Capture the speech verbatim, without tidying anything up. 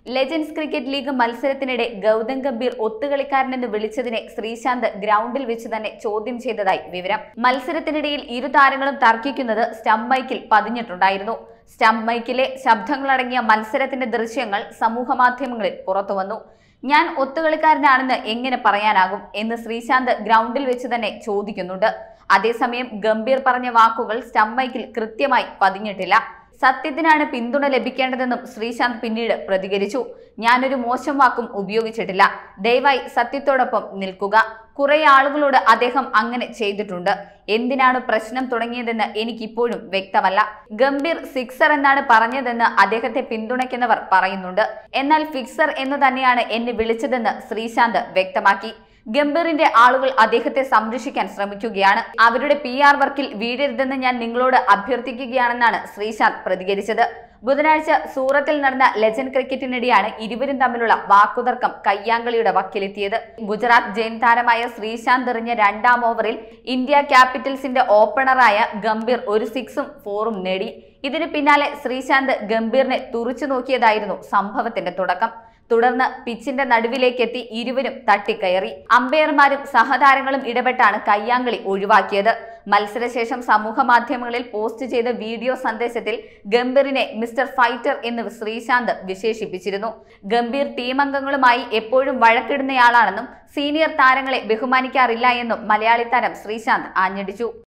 Legends cricket league മത്സരത്തിനിടെ ഗൗതം ഗംഭീർ ഒത്തുകളിക്കാരനെന്ന് വിളിച്ചതിനെ ശ്രീശാന്ത് ഗ്രൗണ്ടിൽ വെച്ച് തന്നെ ചോദ്യം ചെയ്തതായി വിവരം. മത്സരത്തിനിടയിൽ ഇരു താരങ്ങളും തർക്കിക്കുന്നത് സ്റ്റംപ് മൈക്കിൽ പതിഞ്ഞിട്ടുണ്ടായിരുന്നു. സ്റ്റംപ് മൈക്കിലെ ശബ്ദങ്ങളടങ്ങിയ മത്സരത്തിന്റെ ദൃശ്യങ്ങൾ സമൂഹമാധ്യമങ്ങളിൽ പുറത്തുവന്നു. ഞാൻ ഒത്തുകളിക്കാരനാണെന്ന് എങ്ങനെ പറയാനാകും എന്ന് ശ്രീശാന്ത് ഗ്രൗണ്ടിൽ വെച്ച് തന്നെ ചോദിക്കുന്നുണ്ട്. അതേസമയം ഗംഭീർ പറഞ്ഞ വാക്കുകൾ സ്റ്റംപ് മൈക്കിൽ കൃത്യമായി പതിഞ്ഞിട്ടില്ല. സത്യത്തിനാണ് പിന്തുണ ലഭിക്കേണ്ടതെന്നും ശ്രീശാന്ത് പിന്നീട് പ്രതികരിച്ചു. ഞാനൊരു മോശം വാക്കും ഉപയോഗിച്ചിട്ടില്ല. ദയവായി സത്യത്തോടൊപ്പം നിൽക്കുക. കുറെ ആളുകളോട് അദ്ദേഹം അങ്ങനെ ചെയ്തിട്ടുണ്ട്. എന്തിനാണ് പ്രശ്നം തുടങ്ങിയതെന്ന് എനിക്കിപ്പോഴും വ്യക്തമല്ല. ഗംഭീർ സിക്സർ എന്നാണ് പറഞ്ഞതെന്ന് അദ്ദേഹത്തെ പിന്തുണയ്ക്കുന്നവർ പറയുന്നുണ്ട്. എന്നാൽ ഫിക്സർ എന്ന് തന്നെയാണ് എന്നെ വിളിച്ചതെന്ന് ശ്രീശാന്ത് വ്യക്തമാക്കി. ഗംഭീറിന്റെ ആളുകൾ അദ്ദേഹത്തെ സംരക്ഷിക്കാൻ ശ്രമിക്കുകയാണ്. അവരുടെ പി ആർ വർക്കിൽ വീഴരുതെന്ന് ഞാൻ നിങ്ങളോട് അഭ്യർത്ഥിക്കുകയാണെന്നാണ് ശ്രീശാന്ത് പ്രതികരിച്ചത്. ബുധനാഴ്ച സൂറത്തിൽ നടന്ന ലെജൻഡ് ക്രിക്കറ്റിനിടെയാണ് ഇരുവരും തമ്മിലുള്ള വാക്കുതർക്കം കയ്യാങ്കളിയുടെ വക്കിലെത്തിയത്. ഗുജറാത്ത് ജെയിൻ താരമായ ശ്രീശാന്ത് എറിഞ്ഞ രണ്ടാം ഓവറിൽ ഇന്ത്യ ക്യാപിറ്റൽസിന്റെ ഓപ്പണറായ ഗംഭീർ ഒരു സിക്സും ഫോറും നേടി. ഇതിന് പിന്നാലെ ശ്രീശാന്ത് ഗംഭീറിനെ തുറിച്ചു നോക്കിയതായിരുന്നു സംഭവത്തിന്റെ തുടക്കം. തുടർന്ന് പിച്ചിന്റെ നടുവിലേക്കെത്തി ഇരുവരും തട്ടിക്കയറി. അമ്പയർമാരും സഹതാരങ്ങളും ഇടപെട്ടാണ് കയ്യാങ്കളി ഒഴിവാക്കിയത്. മത്സരശേഷം സമൂഹ മാധ്യമങ്ങളിൽ പോസ്റ്റ് ചെയ്ത വീഡിയോ സന്ദേശത്തിൽ ഗംഭീറിനെ മിസ്റ്റർ ഫൈറ്റർ എന്ന് ശ്രീശാന്ത് വിശേഷിപ്പിച്ചിരുന്നു. ഗംഭീർ ടീമംഗങ്ങളുമായി എപ്പോഴും വഴക്കിടുന്നയാളാണെന്നും സീനിയർ താരങ്ങളെ ബഹുമാനിക്കാറില്ല എന്നും മലയാളി താരം ശ്രീശാന്ത് ആഞ്ഞടിച്ചു.